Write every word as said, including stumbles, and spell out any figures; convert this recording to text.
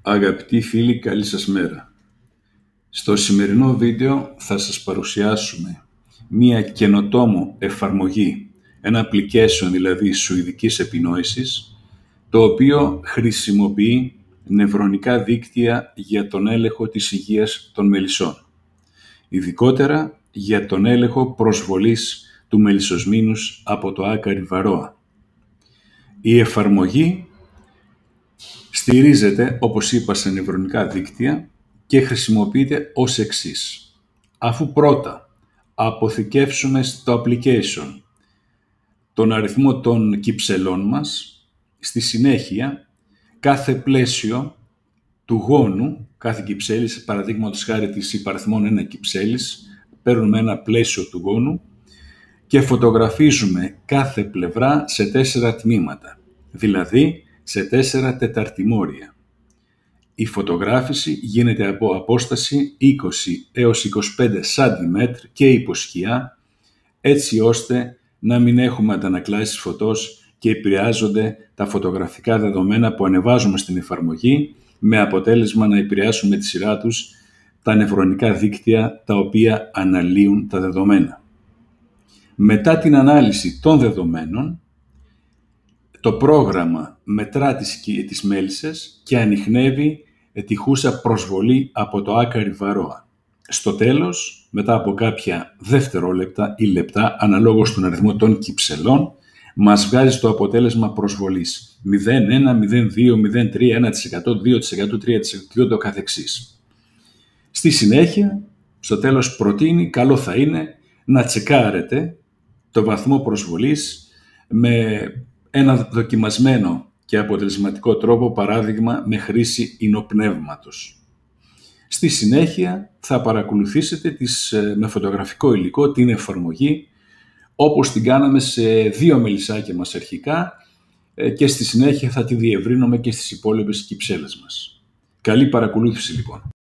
Αγαπητοί φίλοι, καλή σας μέρα. Στο σημερινό βίντεο θα σας παρουσιάσουμε μία καινοτόμο εφαρμογή, ένα application δηλαδή σουηδικής επινόησης, το οποίο χρησιμοποιεί νευρονικά δίκτυα για τον έλεγχο της υγείας των μελισσών. Ειδικότερα για τον έλεγχο προσβολής του μελισσοσμήνους από το άκαρη βαρόα. Η εφαρμογή στηρίζεται, όπως είπα, σε νευρονικά δίκτυα και χρησιμοποιείται ως εξής. Αφού πρώτα αποθηκεύσουμε στο application τον αριθμό των κυψελών μας, στη συνέχεια κάθε πλαίσιο του γόνου, κάθε κυψέλης, παραδείγματος χάρη της υπαριθμών ένα κυψέλης, παίρνουμε ένα πλαίσιο του γόνου και φωτογραφίζουμε κάθε πλευρά σε τέσσερα τμήματα, δηλαδή σε τέσσερα τεταρτημόρια. Η φωτογράφηση γίνεται από απόσταση είκοσι έως είκοσι πέντε σαντιμέτρ και υποσχιά, έτσι ώστε να μην έχουμε αντανακλάσεις φωτός και επηρεάζονται τα φωτογραφικά δεδομένα που ανεβάζουμε στην εφαρμογή, με αποτέλεσμα να επηρεάσουν με τη σειρά τους τα νευρονικά δίκτυα τα οποία αναλύουν τα δεδομένα. Μετά την ανάλυση των δεδομένων, το πρόγραμμα μετρά τις, τις μέλισσες και ανιχνεύει τυχούσα προσβολή από το άκαρη βαρόα. Στο τέλος, μετά από κάποια δευτερόλεπτα ή λεπτά, αναλόγως στον αριθμό των κυψελών, μας βγάζει το αποτέλεσμα προσβολής μηδέν, ένα, μηδέν, δύο, μηδέν, τρία, ένα τοις εκατό, δύο τοις εκατό, τρία τοις εκατό και ούτω καθεξής. Στη συνέχεια, στο τέλος προτείνει, καλό θα είναι να τσεκάρετε το βαθμό προσβολής με ένα δοκιμασμένο και αποτελεσματικό τρόπο, παράδειγμα με χρήση ινοπνεύματος. Στη συνέχεια θα παρακολουθήσετε τις, με φωτογραφικό υλικό την εφαρμογή, όπως την κάναμε σε δύο μελισσάκια μας αρχικά, και στη συνέχεια θα τη διευρύνουμε και στις υπόλοιπες κυψέλες μας. Καλή παρακολούθηση λοιπόν.